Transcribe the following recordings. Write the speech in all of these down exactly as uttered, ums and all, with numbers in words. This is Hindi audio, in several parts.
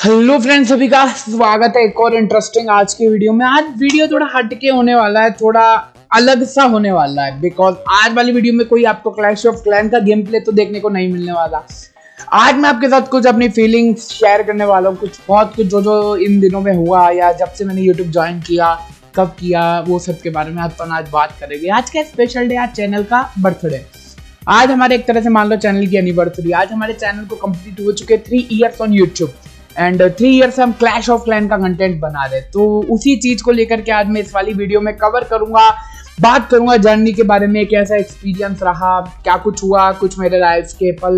हेलो फ्रेंड्स, सभी का स्वागत है एक और इंटरेस्टिंग आज की वीडियो में। आज वीडियो थोड़ा हटके होने वाला है, थोड़ा अलग सा होने वाला है, बिकॉज आज वाली वीडियो में कोई आपको क्लैश ऑफ क्लैन का गेम प्ले तो देखने को नहीं मिलने वाला। आज मैं आपके साथ कुछ अपनी फीलिंग्स शेयर करने वाला हूँ, कुछ बहुत कुछ जो जो इन दिनों में हुआ या जब से मैंने यूट्यूब ज्वाइन किया, कब किया, वो सब के बारे में अपन आज बात करेंगे। आज का स्पेशल डे, आज चैनल का बर्थडे। आज हमारे एक तरह से मान लो चैनल की एनिवर्सरी। आज हमारे चैनल को कंप्लीट हो चुके three years on YouTube and three years से हम क्लैश ऑफ क्लैन का कंटेंट बना रहे। तो उसी चीज को लेकर के आज मैं इस वाली वीडियो में कवर करूंगा, बात करूंगा जर्नी के बारे में, कैसा एक्सपीरियंस रहा, क्या कुछ हुआ, कुछ मेरे लाइफ के पल,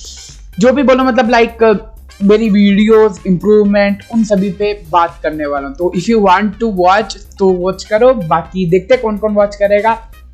जो भी बोलो, मतलब लाइक मेरी वीडियोस, इंप्रूवमेंट, उन सभी पे बात करने वाला हूँ। तो if you want to watch तो वॉच करो, बाकी देखते कौन कौन वॉच करेगा।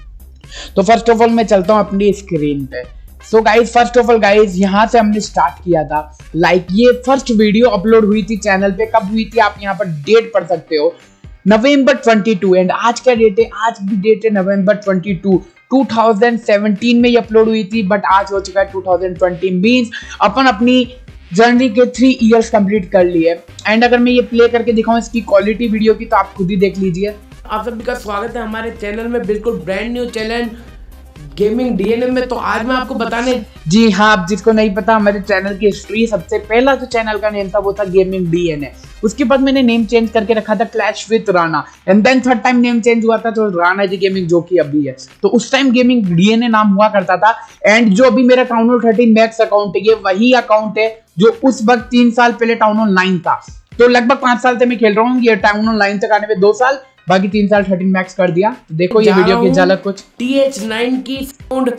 तो फर्स्ट ऑफ ऑल मैं चलता हूँ अपनी स्क्रीन पे। So guys, first of all guys, यहाँ से हमने स्टार्ट किया था। लाइक like, ये फर्स्ट वीडियो अपलोड हुई थी चैनल पे, कब हुई थी आप यहाँ पर डेट पढ़ सकते हो, नवंबर बाईस। एंड आज का डेट है, आज भी डेट है नवंबर बाईस, दो हज़ार सत्रह में ये अपलोड हुई थी, बट आज हो चुका है दो हज़ार बीस। मींस अपन अपनी जर्नी के थ्री इयर्स कंप्लीट कर लिए। एंड अगर मैं ये प्ले करके दिखाऊं इसकी क्वालिटी वीडियो की, तो आप खुद ही देख लीजिए। आप सभी का स्वागत है हमारे चैनल में, बिल्कुल brand new channel gaming DNA में। तो आज मैं आपको बताने, जी हाँ, आप जिसको नहीं पता, हमारे चैनल की हिस्ट्री, सबसे पहला जो चैनल का नेम था वो था गेमिंग डीएनए। उसके बाद मैंने नेम चेंज करके रखा था clash with Rana, and then third time name change हुआ था तो राणा जी गेमिंग, जो कि अभी है। तो उस टाइम गेमिंग डीएनए नाम हुआ करता था। एंड जो अभी मेरा town hall thirteen max account है, ये वही अकाउंट है जो उस वक्त तीन साल पहले टाउन हॉल नाइन था। तो लगभग पांच साल से मैं खेल रहा हूँ। ये टाउन हॉल नाइन तक आने में दो साल, बाकी तीन साल थर्टीन मैक्स कर दिया। तो देखो ये वीडियो की झलक कुछ टी एच नाइन की साउंड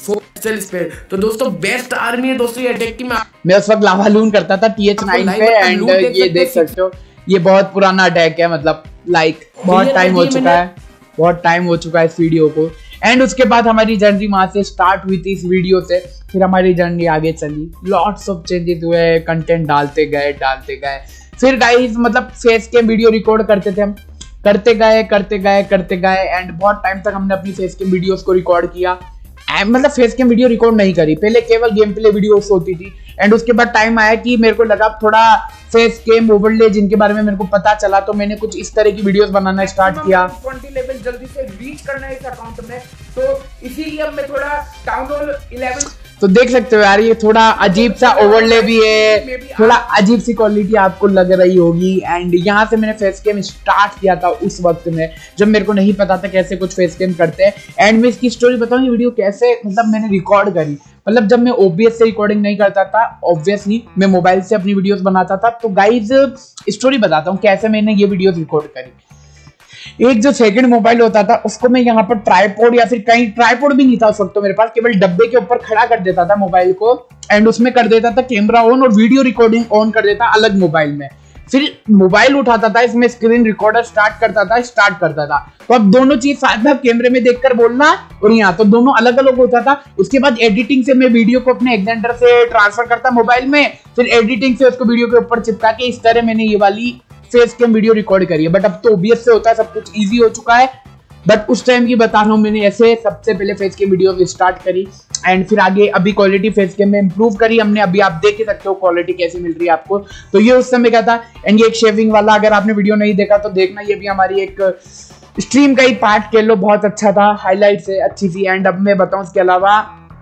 पे। तो दोस्तों बेस्ट आर्मी है दोस्तों ये अटैक की। मैं उस वक्त लावालून करता था टी एच नाइन पे। एंड ये देख सकते हो, ये बहुत पुराना अटैक है, मतलब लाइक बहुत टाइम हो चुका है, बहुत टाइम हो चुका है इस वीडियो को। एंड उसके बाद हमारी जर्नी वहां से स्टार्ट हुई थी इस वीडियो से, फिर हमारी जर्नी आगे चली, लॉट्स ऑफ चेंजेस हुए, कंटेंट डालते गए डालते गए फिर गाइस मतलब फेस कैम वीडियो रिकॉर्ड करते थे हम, करते गए करते गए करते गए एंड बहुत टाइम तक हमने अपनी फेस कैम वीडियोस को रिकॉर्ड किया। मतलब फेस कैम वीडियो रिकॉर्ड नहीं करी, पहले केवल गेम प्ले वीडियोस होती थी। एंड उसके बाद टाइम आया कि मेरे को लगा थोड़ा फेस कैम ओवरले जिनके बारे में मेरे को पता चला, तो मैंने कुछ इस तरह की वीडियोस बनाना स्टार्ट किया। बीस लेवल जल्दी से रीच करना है इस अकाउंट में, तो इसीलिए अब मैं थोड़ा टाउन हॉल इलेवन, तो देख सकते हो यार, ये थोड़ा अजीब सा ओवरले भी है, थोड़ा अजीब सी क्वालिटी आपको लग रही होगी। एंड यहाँ से मैंने फेस कैम स्टार्ट किया था उस वक्त में, जब मेरे को नहीं पता था कैसे कुछ फेस कैम करते हैं। एंड मैं इसकी स्टोरी बताऊँ, ये वीडियो कैसे मतलब मैंने रिकॉर्ड करी। मतलब जब मैं ओबीएस से रिकॉर्डिंग नहीं करता था, ऑब्वियसली मैं मोबाइल से अपनी वीडियोस बनाता था। तो गाइज स्टोरी बताता हूँ कैसे मैंने ये वीडियोस रिकॉर्ड करी। एक जो सेकंड मोबाइल होता था उसको मैं यहाँ पर ट्राइपॉड, या फिर कहीं ट्राइपॉड भी नहीं था उस वक्त तो मेरे पास, केवल डब्बे के ऊपर खड़ा कर देता था मोबाइल को। एंड उसमें कर देता था कैमरा ऑन और वीडियो रिकॉर्डिंग ऑन कर देता अलग मोबाइल में। फिर मोबाइल उठाता था, इसमें स्क्रीन रिकॉर्डर स्टार्ट करता था स्टार्ट करता था तो अब दोनों चीज साथ में कैमरे में देखकर बोलना और यहाँ तो दोनों अलग अलग होता था। उसके बाद एडिटिंग से मैं वीडियो को अपने एक्सेंडर से ट्रांसफर करता मोबाइल में, फिर एडिटिंग से उसको वीडियो के ऊपर चिपका के इस तरह मैंने ये वाली फेस कैम वीडियो रिकॉर्ड करी है। बट अब तो ओबीएस से होता है, सब कुछ इजी हो चुका है। बट उस टाइम की बता रहा हूँ, मैंने ऐसे सबसे पहले फेस कैम वीडियो स्टार्ट करी एंड फिर आगे अभी क्वालिटी फेस कैम में इंप्रूव करी हमने। अभी आप देख ही सकते हो क्वालिटी कैसी मिल रही है आपको। तो ये उस समय क्या था। एंड ये एक शेविंग वाला, अगर आपने वीडियो नहीं देखा तो देखना, ये भी हमारी एक स्ट्रीम का ही पार्ट कह लो, बहुत अच्छा था, हाईलाइट से अच्छी थी। एंड अब मैं बताऊं इसके अलावा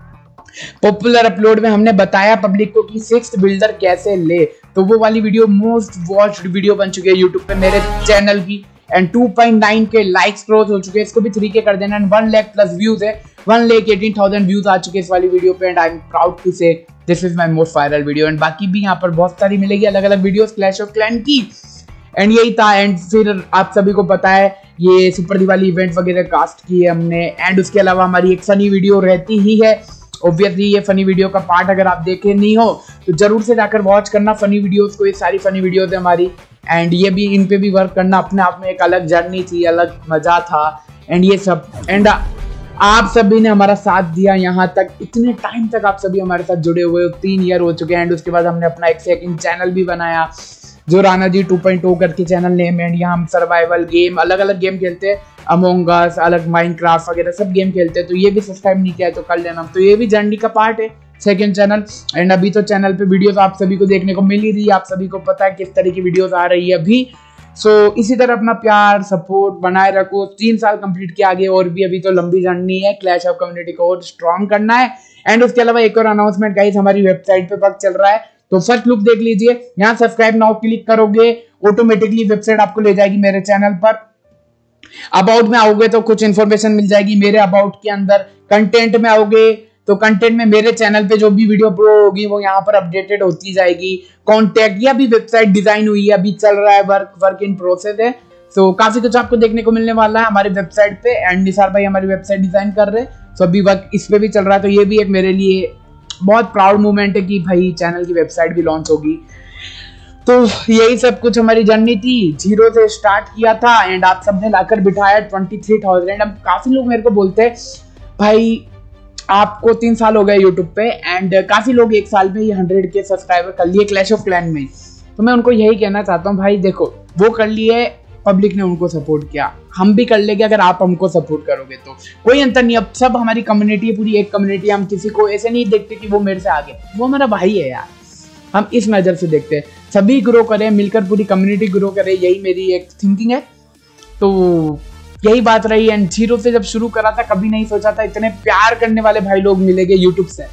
पॉपुलर अपलोड में हमने बताया पब्लिक को कि सिक्स्थ बिल्डर कैसे ले, तो वो वाली वीडियो मोस्ट वॉच्ड वीडियो बन चुकी है यूट्यूब पे मेरे चैनल की। And two point nine K likes cross हो चुके हैं, इसको भी थ्री के कर देना। And one lakh plus views है, one lakh eighteen thousand views आ चुके हैं इस वाली वीडियो पे। And I am proud to say this is my most viral video. And बाकी भी यहाँ पर बहुत सारी मिलेगी अलग अलग वीडियोस क्लैश ऑफ क्लैन की। एंड यही था। एंड फिर आप सभी को पता है ये सुपर दिवाली इवेंट वगैरह कास्ट की है हमने। एंड उसके अलावा हमारी एक फनी वीडियो रहती ही है, ऑब्वियसली ये फनी वीडियो का पार्ट अगर आप देखे नहीं हो तो जरूर से जाकर वॉच करना फनी वीडियोस को। ये सारी फनी वीडियोस है हमारी, एंड ये भी, इन पे भी वर्क करना अपने आप में एक अलग जर्नी थी, अलग मजा था। एंड ये सब, एंड आप सभी ने हमारा साथ दिया यहाँ तक, इतने टाइम तक आप सभी हमारे साथ जुड़े हुए हो, तीन ईयर हो चुके हैं। एंड उसके बाद हमने अपना एक सेकंड चैनल भी बनाया जो Rana ji two point O करके चैनल नेम है। एंड यहाँ हम सर्वाइवल गेम, अलग अलग गेम खेलते हैं, अमोंग अस, अलग माइनक्राफ्ट वगैरह सब गेम खेलते हैं। तो ये भी सब्सक्राइब नहीं किया है तो कर लेना, तो ये भी जर्नी का पार्ट है। Second channel. एंड अभी तो चैनल पे वीडियोस आप सभी को देखने को मिल ही रही है, आप सभी को पता है किस तरह की वीडियोस आ रही है अभी। सो so, इसी तरह अपना प्यार सपोर्ट बनाए रखो। तीन साल कंप्लीट किया, आगे और भी अभी तो लंबी जर्नी है, क्लैश ऑफ कम्युनिटी को और स्ट्रॉन्ग करना है। एंड उसके अलावा एक और अनाउंसमेंट गाइस, हमारी वेबसाइट पे वर्क चल रहा है, तो फर्स्ट लुक देख लीजिए। यहाँ सब्सक्राइब नाउ क्लिक करोगे, ऑटोमेटिकली वेबसाइट आपको ले जाएगी मेरे चैनल पर। अबाउट में आओगे तो कुछ इन्फॉर्मेशन मिल जाएगी मेरे अबाउट के अंदर। कंटेंट में आओगे तो कंटेंट में मेरे चैनल पे जो भी वीडियो अपलोड होगी वो यहाँ पर अपडेटेड होती जाएगी। कॉन्टैक्ट, ये अभी वेबसाइट डिजाइन हुई है, अभी चल रहा है, वर्क वर्क इन प्रोसेस है। सो so, काफी कुछ आपको देखने को मिलने वाला है हमारी वेबसाइट पे। एंड निसार भाई हमारी वेबसाइट डिजाइन कर रहे हैं, सो अभी वर्क इस पे भी चल रहा है। तो ये भी एक मेरे लिए बहुत प्राउड मोमेंट है कि भाई चैनल की वेबसाइट भी लॉन्च होगी। तो यही सब कुछ हमारी जर्नी थी, जीरो से स्टार्ट किया था एंड आप सबने लाकर बिठाया ट्वेंटी थ्री थाउजेंड। अब काफी लोग मेरे को बोलते हैं भाई आपको तीन साल हो गए यूट्यूब पे, एंड काफी लोग एक साल में ही हंड्रेड के सब्सक्राइबर कर लिए क्लैश ऑफ क्लैन में। तो मैं उनको यही कहना चाहता हूँ भाई देखो, वो कर लिए, पब्लिक ने उनको सपोर्ट किया, हम भी कर लेंगे अगर आप हमको सपोर्ट करोगे तो। कोई अंतर नहीं, अब सब हमारी कम्युनिटी है, पूरी एक कम्युनिटी। हम किसी को ऐसे नहीं देखते कि वो मेरे से आगे, वो हमारा भाई है यार, हम इस नजर से देखते हैं। सभी ग्रो करें मिलकर, पूरी कम्युनिटी ग्रो करे, यही मेरी एक थिंकिंग है। तो यही बात रही। एंड जीरो से जब शुरू करा था, कभी नहीं सोचा था इतने प्यार करने वाले भाई लोग मिलेंगे यूट्यूब से।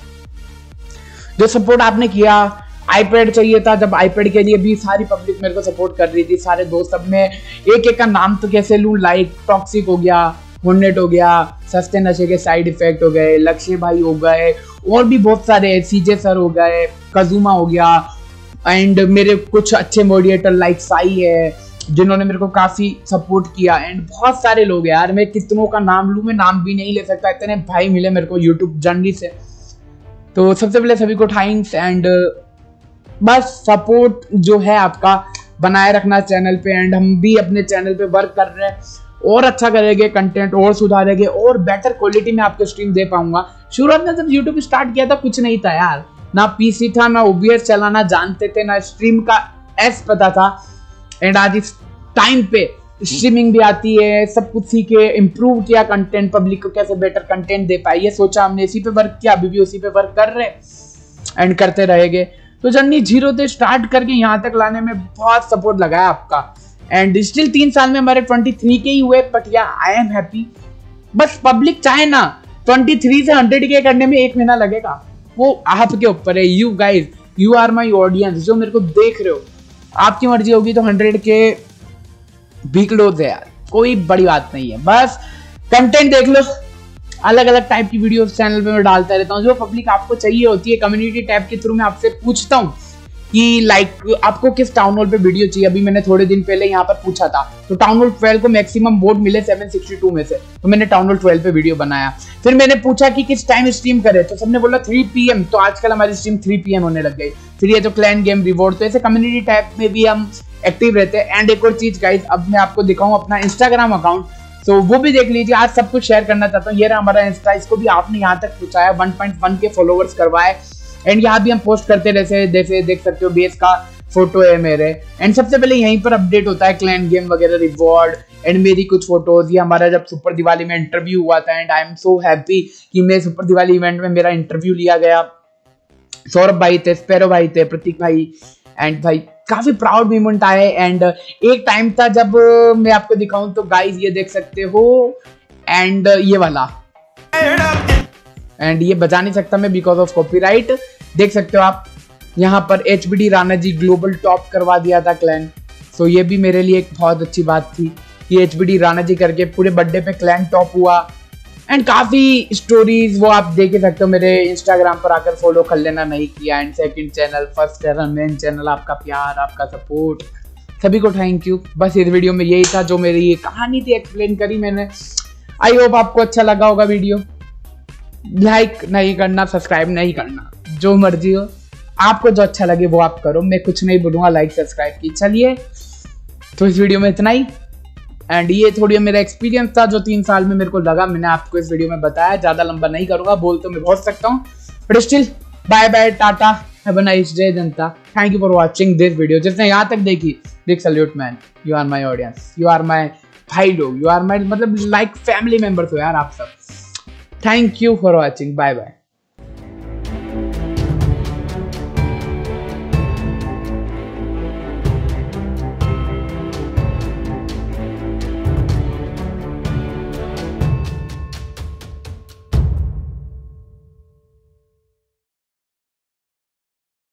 जो सपोर्ट आपने किया, आईपैड चाहिए था, जब आईपैड के लिए भी सारी पब्लिक मेरे को सपोर्ट कर रही थी, सारे दोस्त। सब में एक एक का नाम तो कैसे लूं, लाइक टॉक्सिक हो गया, हुन्नेट हो गया, सस्ते नशे के साइड इफेक्ट हो गए, लक्ष्य भाई हो गए, और भी बहुत सारे, सीजे सर हो गए, कजूमा हो गया, एंड मेरे कुछ अच्छे मॉडरेटर लाइक साई है जिन्होंने मेरे को काफी सपोर्ट किया। एंड बहुत सारे लोग यार, मैं कितनों का नाम लूं, मैं नाम भी नहीं ले सकता, इतने भाई मिले मेरे को यूट्यूब जर्नी से। तो सबसे पहले सभी को थैंक्स। एंड बस सपोर्ट जो है आपका बनाए रखना चैनल पे। एंड हम भी अपने चैनल पे वर्क कर रहे हैं, और अच्छा करेंगे, कंटेंट और सुधारेंगे, और बेटर क्वालिटी में आपको स्ट्रीम दे पाऊंगा। शुरुआत में जब यूट्यूब स्टार्ट किया था कुछ नहीं था यार, ना पीसी था, ना ओबीएस चलाना जानते थे, ना स्ट्रीम का एस पता था। एंड आज इस टाइम पे स्ट्रीमिंग भी आती है, सब कुछ सीखे, इम्प्रूव किया कंटेंट, पब्लिक को कैसे बेटर कंटेंट दे पाए, ये सोचा हमने, इसी पे वर्क किया, अभी भी उसी पे वर्क कर रहे एंड करते रहेंगे। तो जर्नी जीरो से स्टार्ट करके यहाँ तक लाने में बहुत सपोर्ट लगा है आपका। एंड स्टिल तीन साल में हमारे ट्वेंटी थ्री के ही हुए, but yeah I am happy. बस पब्लिक चाहे ना ट्वेंटी थ्री से हंड्रेड के करने में एक महीना लगेगा, वो आपके ऊपर है। You guys, you are my audience, जो मेरे को देख रहे हो, आपकी मर्जी होगी तो हंड्रेड के भी क्लोज है यार, कोई बड़ी बात नहीं है। बस कंटेंट देख लो, अलग अलग टाइप की वीडियोस चैनल पे मैं डालता रहता हूँ, जो पब्लिक आपको चाहिए होती है। कम्युनिटी टैब के थ्रू मैं आपसे पूछता हूँ कि लाइक आपको किस टाउन हॉल पे वीडियो चाहिए। अभी मैंने थोड़े दिन पहले यहाँ पर पूछा था, तो टाउन हॉल ट्वेल्व को मैक्सिमम वोट मिले सेवन सिक्सटी टू में से, तो मैंने टाउन हॉल ट्वेल्व पे वीडियो बनाया। फिर मैंने पूछा कि किस टाइम स्ट्रीम करे, तो सबने बोला थ्री पी एम, तो आजकल हमारी स्ट्रीम थ्री पी एम होने लग गई। फिर ये तो क्लैन गेम रिवॉर्ड, तो ऐसे कम्युनिटी टैब में भी हम एक्टिव रहते हैं। एंड एक और चीज गाइस, अब मैं आपको दिखाऊं अपना इंस्टाग्राम अकाउंट, तो वो भी देख लीजिए। आज सब कुछ शेयर करना चाहता हूँ, ये रहा हमारा इंस्टा, इसको भी आपने यहाँ तक पहुंचाया, one point one K followers करवाए। एंड यहाँ भी हम पोस्ट करते रहते, जैसे देख सकते हो बेस का फोटो है मेरे। एंड सबसे पहले यहीं पर अपडेट होता है क्लैन गेम वगैरह, रिवॉर्ड एंड मेरी कुछ फोटोज। ये हमारा जब सुपर दिवाली में इंटरव्यू हुआ था, and I am so happy कि मैं सुपर दिवाली इवेंट में मेरा इंटरव्यू लिया गया। सौरभ भाई थे, स्पैरो भाई थे, प्रतीक भाई, एंड भाई काफी प्राउड मोमेंट आए। एंड एक टाइम था जब मैं आपको दिखाऊं तो गाइस ये देख सकते हो, एंड ये वाला, एंड ये बजा नहीं सकता मैं बिकॉज ऑफ कॉपीराइट, देख सकते हो आप यहाँ पर H B D Rana ji global top करवा दिया था क्लैन। सो ये भी मेरे लिए एक बहुत अच्छी बात थी कि H B D Rana ji करके पूरे बर्थडे पे क्लैन टॉप हुआ। एंड काफी स्टोरीज वो आप देख ही सकते हो, मेरे इंस्टाग्राम पर आकर फॉलो कर लेना नहीं किया। And second channel, first channel, main channel, आपका प्यार, आपका सपोर्ट, सभी को थैंक यू। बस इस वीडियो में यही था जो मेरी ये कहानी थी, एक्सप्लेन करी मैंने। आई होप आपको अच्छा लगा होगा वीडियो। लाइक नहीं करना, सब्सक्राइब नहीं करना, जो मर्जी हो, आपको जो अच्छा लगे वो आप करो, मैं कुछ नहीं बोलूंगा, लाइक सब्सक्राइब की। चलिए तो इस वीडियो में इतना ही। एंड ये थोड़ी मेरा एक्सपीरियंस था जो तीन साल में मेरे को लगा, मैंने आपको इस वीडियो में बताया। ज्यादा लंबा नहीं करूंगा, बोल तो मैं बहुत सकता हूँ, but still bye bye, tata, have a nice day जनता। Thank you for watching this video. जिसने यहाँ तक देखी, big salute man, you are my audience, you are my भाई लोग, यू आर माय मतलब लाइक फैमिली मेंबर्स हो यार आप सब। Thank you for watching, bye bye.